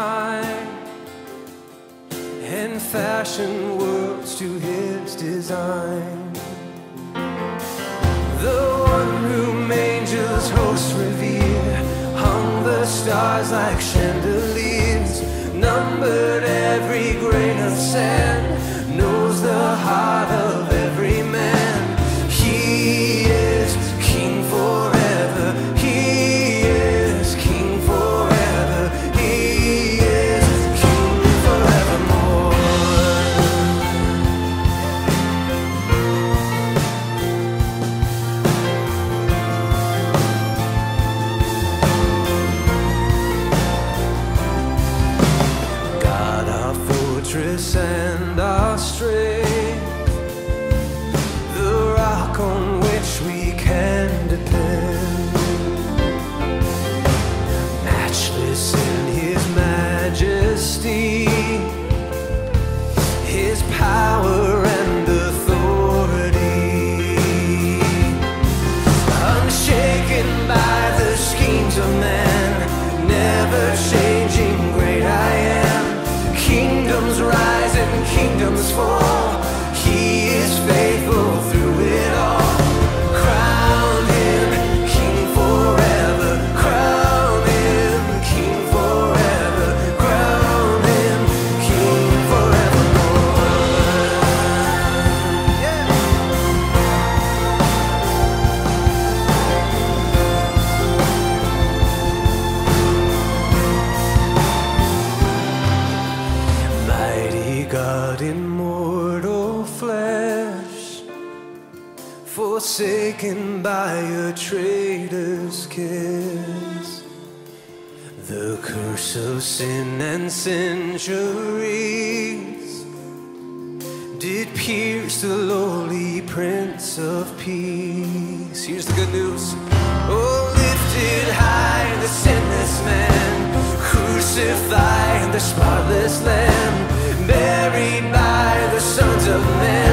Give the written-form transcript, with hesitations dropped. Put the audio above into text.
time and fashion words to his design. The one whom angels hosts revere hung the stars like chandeliers, numbered every grain of sand, knows the heart of every man. He is king forever. He is king forever. He is king forevermore. God, our fortress and our strength, the rock on which we can depend, matchless in his majesty, his power and authority, unshaken by the schemes of man, never changing, great I am. Kingdoms rise and kingdoms fall, he is faithful through it all. Crown him king forever, crown him king forever, crown him king forevermore. Yeah. Mighty God, immortal flesh, forsaken by a traitor's kiss, the curse of sin and centuries did pierce the lowly Prince of Peace. Here's the good news. Oh, lifted high the sinless man, crucified the spotless Lamb, buried by the sons of men.